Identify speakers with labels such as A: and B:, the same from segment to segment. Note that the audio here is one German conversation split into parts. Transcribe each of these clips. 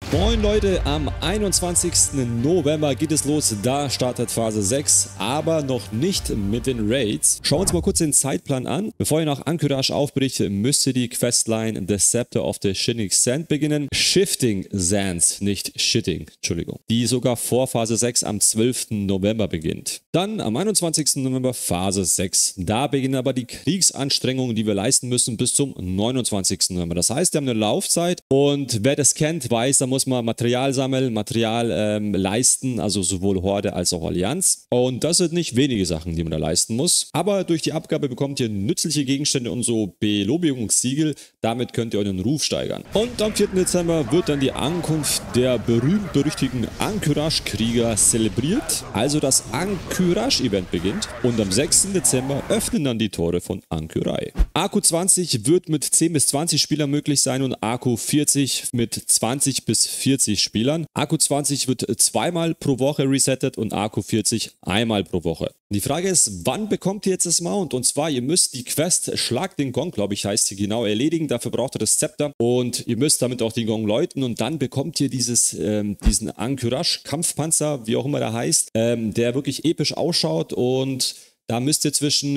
A: Moin Leute, am 21. November geht es los, da startet Phase 6, aber noch nicht mit den Raids. Schauen wir uns mal kurz den Zeitplan an. Bevor ihr nach Anchorage aufbricht, müsst ihr die Questline The Scepter of the Shifting Sand beginnen. Shifting Sands, nicht Shitting, Entschuldigung. Die sogar vor Phase 6 am 12. November beginnt. Dann am 21. November Phase 6. Da beginnen aber die Kriegsanstrengungen, die wir leisten müssen, bis zum 29. November. Das heißt, wir haben eine Laufzeit und wer das kennt, weiß, da muss man Material sammeln, Material leisten, also sowohl Horde als auch Allianz. Und das sind nicht wenige Sachen, die man da leisten muss. Aber durch die Abgabe bekommt ihr nützliche Gegenstände und so Belobigungssiegel. Damit könnt ihr euren Ruf steigern. Und am 4. Dezember wird dann die Ankunft der berühmt-berüchtigten Anchorage-Krieger zelebriert. Also das Anchorage-Event beginnt. Und am 6. Dezember öffnen dann die Tore von Anchorai. AQ20 wird mit 10 bis 20 Spielern möglich sein und AQ40 mit 20 bis 40 Spielern. AQ20 wird zweimal pro Woche resettet und AQ40 einmal pro Woche. Die Frage ist, wann bekommt ihr jetzt das Mount? Und zwar, ihr müsst die Quest Schlag den Gong, glaube ich, heißt sie genau, erledigen. Dafür braucht ihr das Zepter und ihr müsst damit auch den Gong läuten und dann bekommt ihr diesen Anchorage-Kampfpanzer, wie auch immer der heißt, der wirklich episch ausschaut und da müsst ihr zwischen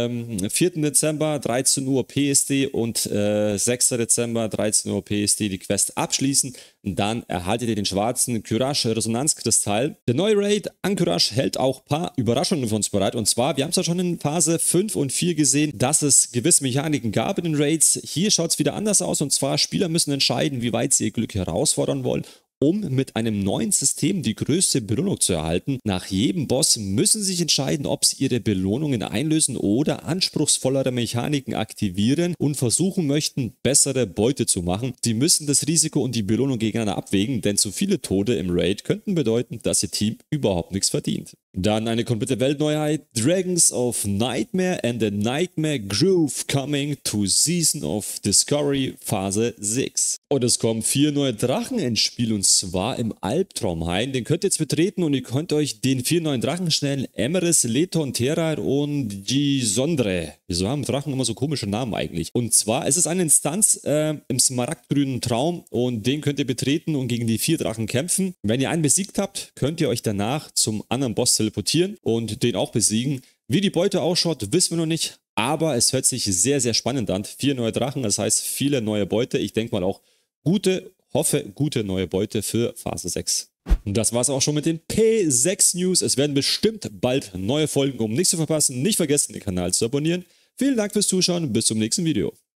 A: 4. Dezember 13 Uhr PST und 6. Dezember 13 Uhr PST die Quest abschließen. Und dann erhaltet ihr den schwarzen Courage Resonanzkristall. Der neue Raid Anchorage hält auch ein paar Überraschungen für uns bereit. Und zwar, wir haben es ja schon in Phase 5 und 4 gesehen, dass es gewisse Mechaniken gab in den Raids. Hier schaut es wieder anders aus. Und zwar, Spieler müssen entscheiden, wie weit sie ihr Glück herausfordern wollen, um mit einem neuen System die größte Belohnung zu erhalten. Nach jedem Boss müssen sie sich entscheiden, ob sie ihre Belohnungen einlösen oder anspruchsvollere Mechaniken aktivieren und versuchen möchten, bessere Beute zu machen. Sie müssen das Risiko und die Belohnung gegeneinander abwägen, denn zu viele Tode im Raid könnten bedeuten, dass ihr Team überhaupt nichts verdient. Dann eine komplette Weltneuheit, Dragons of Nightmare and the Nightmare Groove coming to Season of Discovery Phase 6. Und es kommen 4 neue Drachen ins Spiel und zwar im Albtraumhain. Den könnt ihr jetzt betreten und ihr könnt euch den 4 neuen Drachen stellen. Emeris, Leton, Terar und Gisondre. Wieso haben Drachen immer so komische Namen eigentlich? Und zwar, es ist eine Instanz im smaragdgrünen Traum und den könnt ihr betreten und gegen die 4 Drachen kämpfen. Wenn ihr einen besiegt habt, könnt ihr euch danach zum anderen Boss teleportieren und den auch besiegen. Wie die Beute ausschaut, wissen wir noch nicht, aber es hört sich sehr, sehr spannend an. 4 neue Drachen, das heißt viele neue Beute. Ich denke mal auch gute neue Beute für Phase 6. Und das war es auch schon mit den P6 News. Es werden bestimmt bald neue Folgen, um nichts zu verpassen. Nicht vergessen, den Kanal zu abonnieren. Vielen Dank fürs Zuschauen, bis zum nächsten Video.